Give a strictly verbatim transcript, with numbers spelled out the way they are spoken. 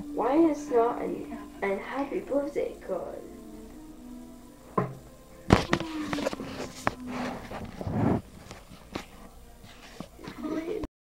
Why is not an, an happy birthday card?